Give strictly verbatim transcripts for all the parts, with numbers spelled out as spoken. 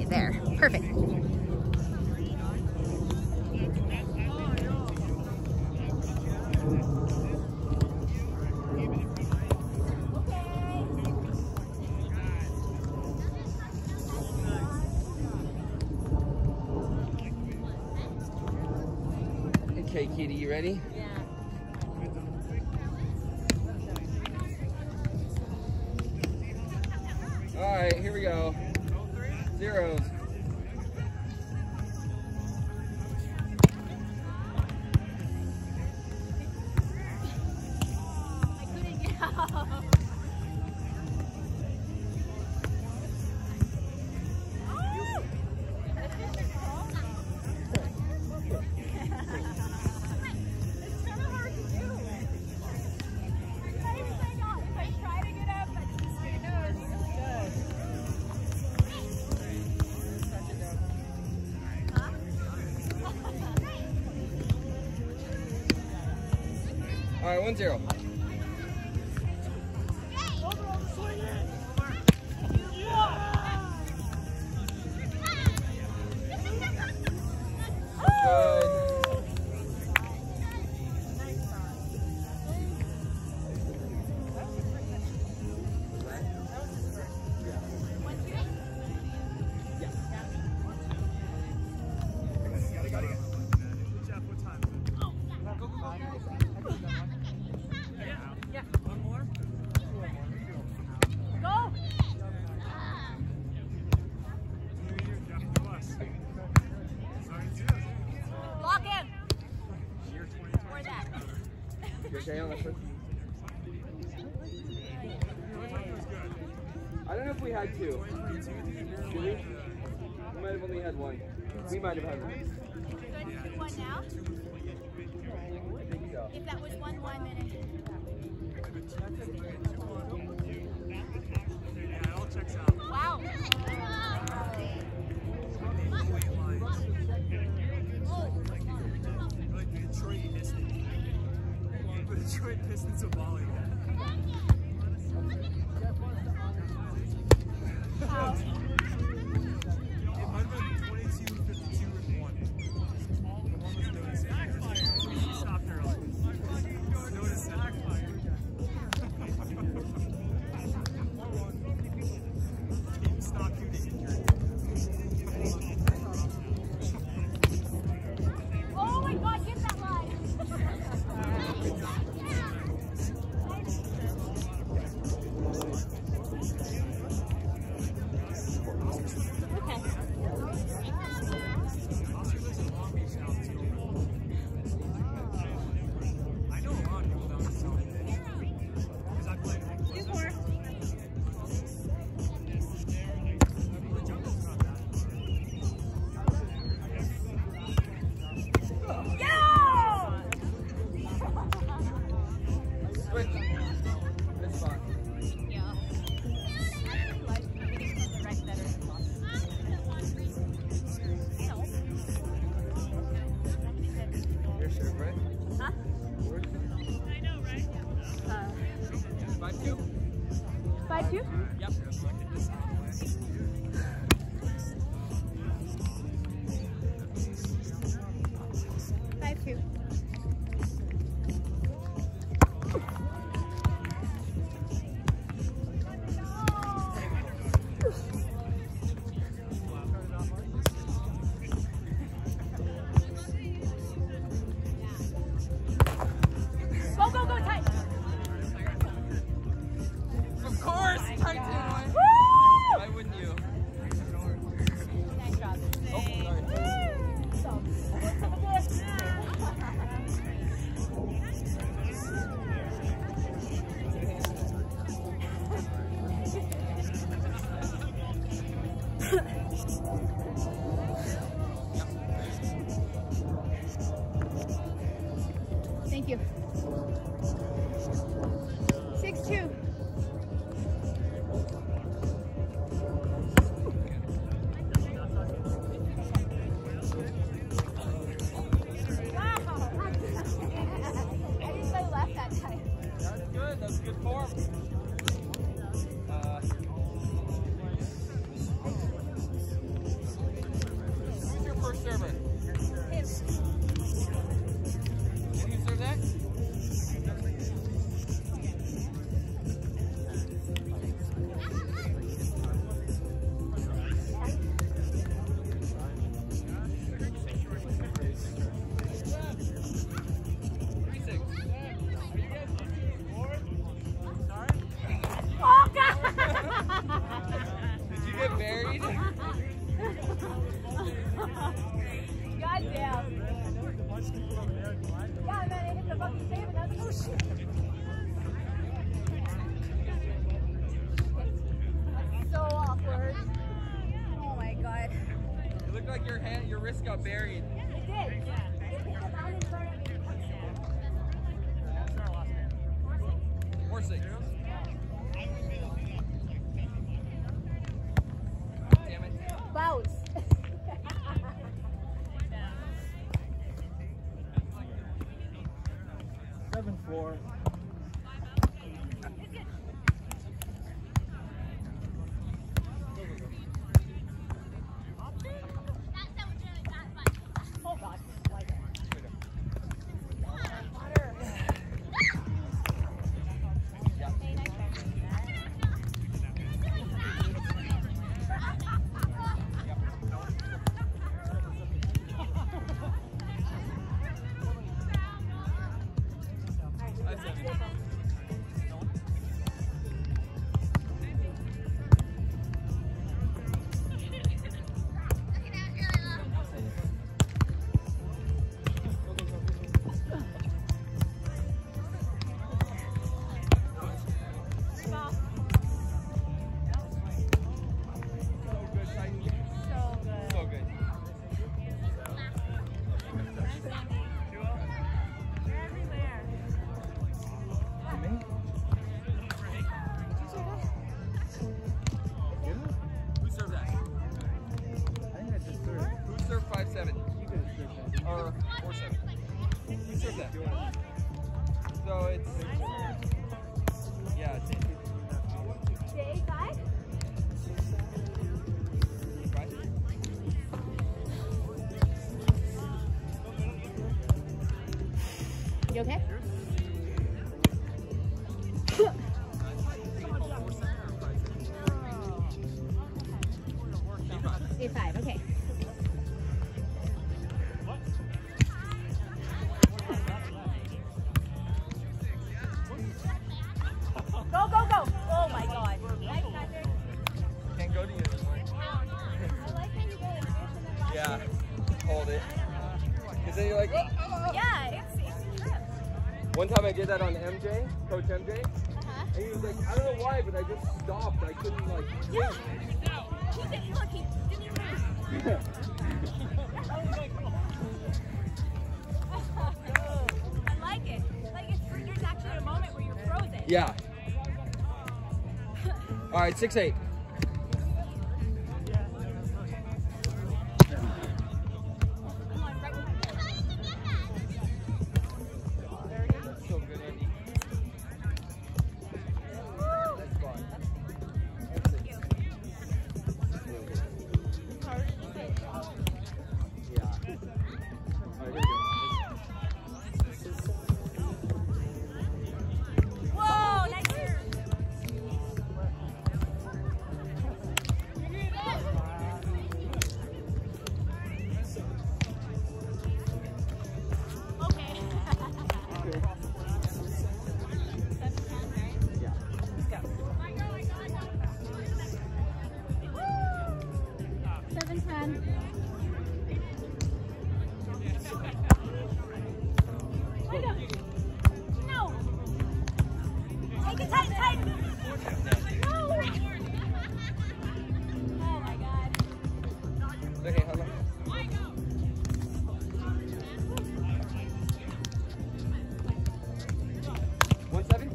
right there. Perfect. Okay, Kitty, you ready? Yeah. All right, here we go. Zeros. I couldn't get out. All right, one zero. Okay, on the first. I don't know if we had two. Did we? We might have only had one. We might have had one. Good, two one now? I think so. If that was one one, then it... Yeah, it all checks out. Wow. Like the Detroit Pistons. The Detroit Pistons of volley. Wow. It might have been twenty-two, fifty-two, and one. The one was noticed. She stopped early. Notice that. Team stopped due to injury. Oh my God, get that line. looked like your hand, your wrist got buried. It did. It hit the mountain in front of me. What's our last name? Four six. Damn it. Bounce. Seventh floor. Oh God. Like it. Yeah. Hey, nice try. Five seven. Free ball. So good, Shiny. So good. So good. You're everywhere. Me? Who served that? I think I just threw it. Who served five seven? You could have served that. Or four seven? Who served that? So it's yeah, it's eight. Day five? Right? You okay? Day five, okay. Go, go, go! Oh my God. Nice, Patrick. Can't go to you anymore. I like how you go and fish and then watch Yeah. it. Hold it. Because then you're like, oh, oh, oh. Yeah, it's, it's a trip. One time I did that on M J, Coach M J, Uh-huh. and he was like, I don't know why, but I just stopped. I couldn't like. Yeah. He did, look, he didn't even move. I like it. Like, it's, there's actually a moment where you're frozen. Yeah. All right, six eight. Come on, right behind you. So good, Andy. That's fun. Yeah. All right, here we go. Whoa, nice here. Okay. Yeah. Let's go. Seven ten. Wait up. No. Take it tight, tight. No. Oh my God. Okay, hold on. One seven.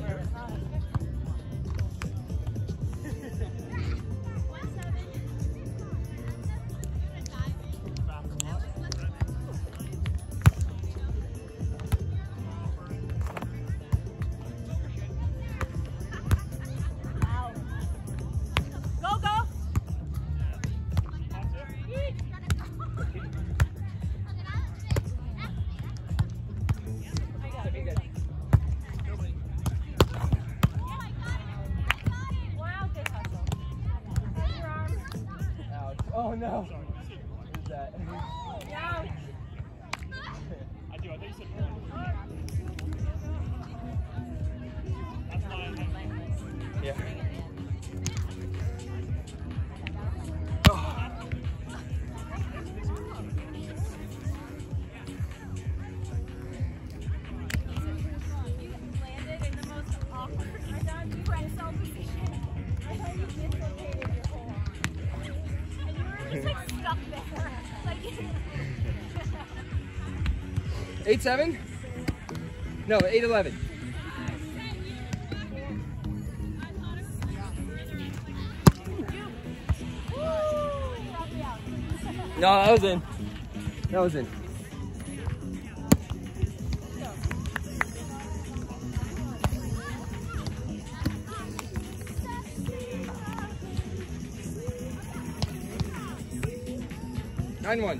Wow. Go, go. Okay, good. Wow, good hustle. Hold your arm. Ouch. Oh no. What is that? Ouch. I do. I think you said that's fine. Yeah. Landed in the most awkward, I thought you pretzel position. I thought you dislocated your whole arm. And you were just like stuck there. Like, eight seven? No, eight eleven. No, that was in. That was in. nine one.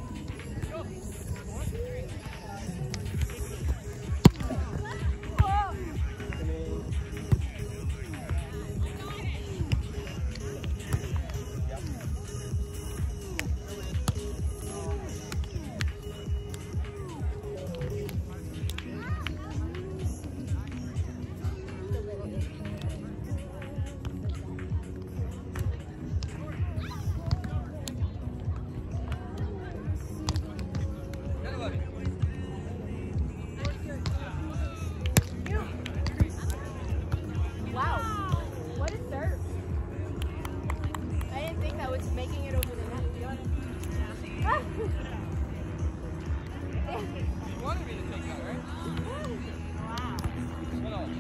wow. What a serve. I didn't think that was making it over the net. You wanted me to take that, right? Wow. What else?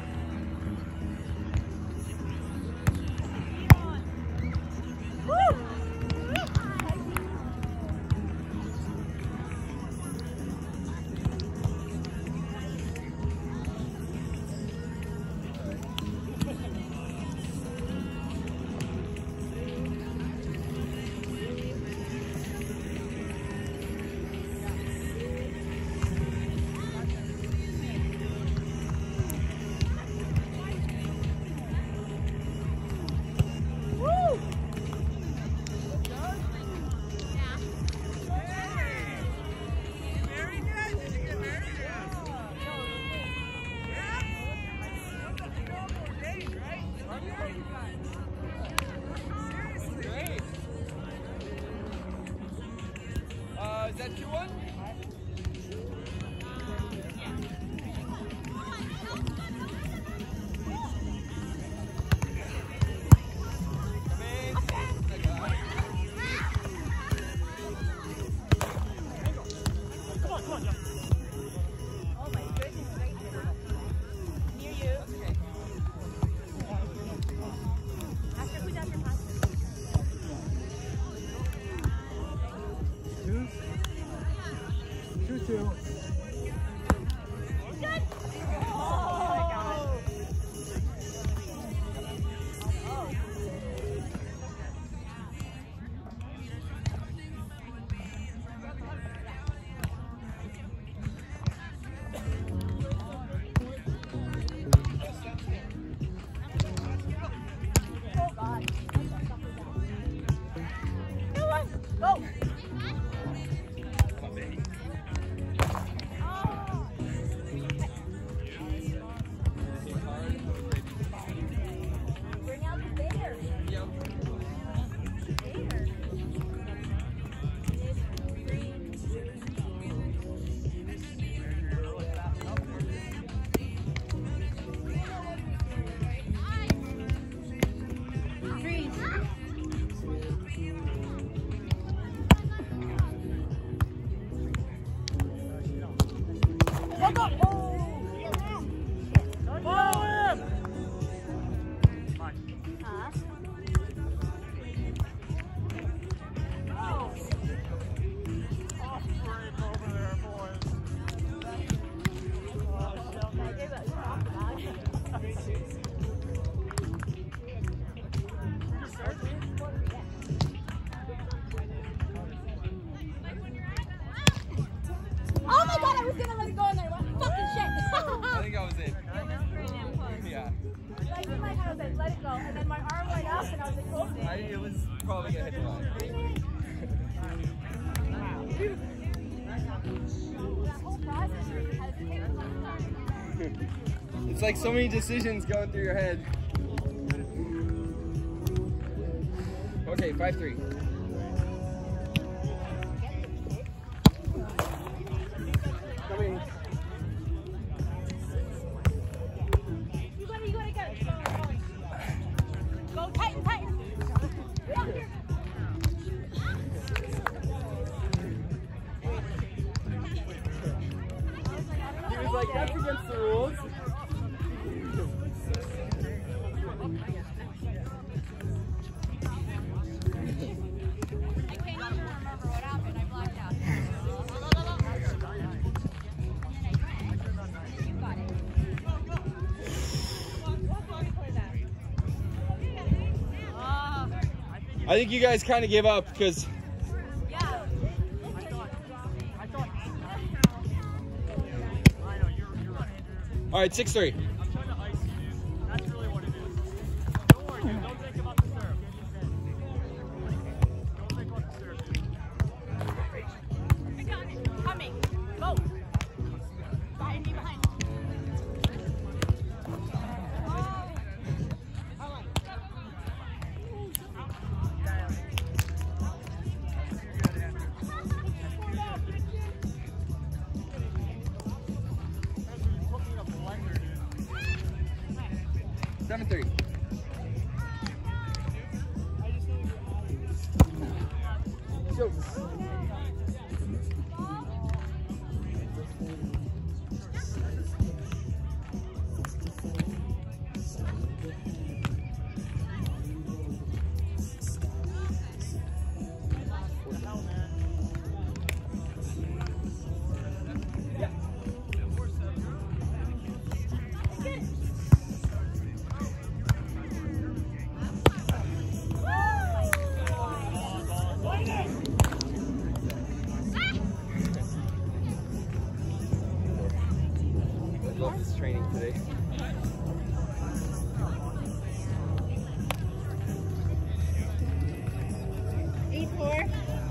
Uh, is that two one? Two, two. Go! Bring out the bear. Yep. Trees. Go, go. Oh. Follow him! Huh? Off break over there, boys. I did what we talked about. Oh my god, I was gonna let it go in there. What fucking shit? I think I was in. Yeah. Like, in my head, I was like, let it go. And then my arm went up, and I was like, oh. I, it was probably gonna hit the line. That whole process has taken some time. It's like so many decisions going through your head. Okay, five three. Coming. You gotta, you gotta go. Go, Titan, Titan. Get up here. like, that's against the rules. I think you guys kind of gave up because. Yeah. I thought. I thought. I know you're you're right. All right, six three. I'm trying to ice you, dude. That's really what it is. Don't worry, dude. Don't think about the serve. Don't think about the serve, dude. I got it. Coming. Go. Behind me, behind me. Seven three. So. I love this training today. Eight four.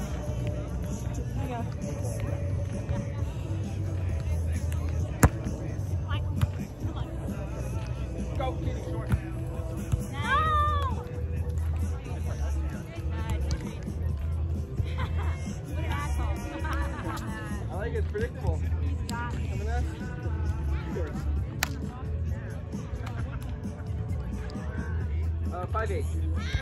Go, Kitty, short. No! What an asshole. I like it, it's predictable. He's not. Coming up. Uh, five eight.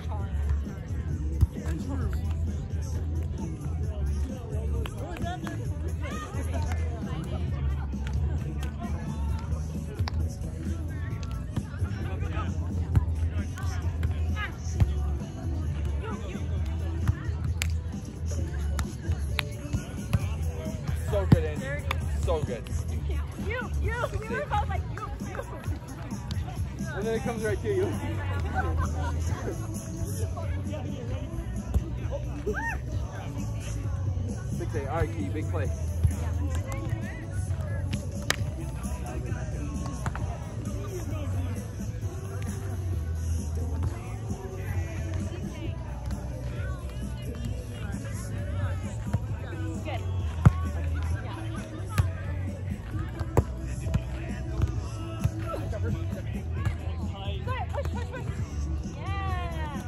So good, Andy. So good. You, you, we were both like, you, you. And then it comes right to you. Six eight. All right, Key, big play. Good. Good, push, push, push. Yeah.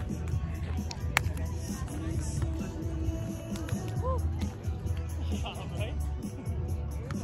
Woo. Yeah, right?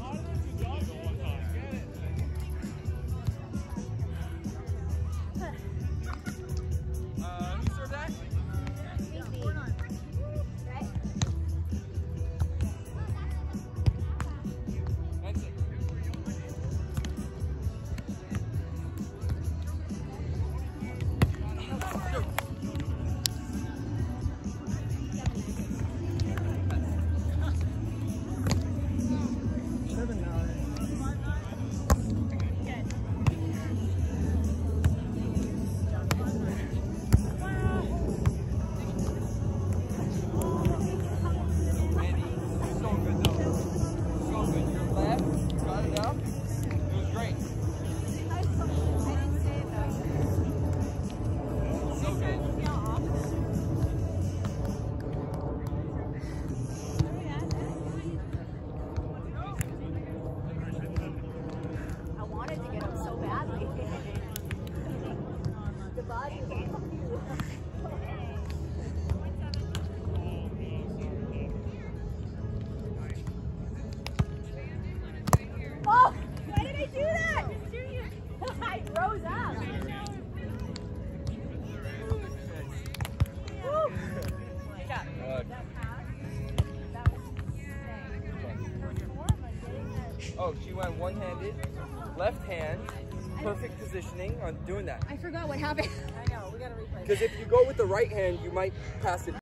Oh, she went one-handed, left hand, perfect positioning on doing that. I forgot what happened. I know, we gotta replay. Because if you go with the right hand, you might pass it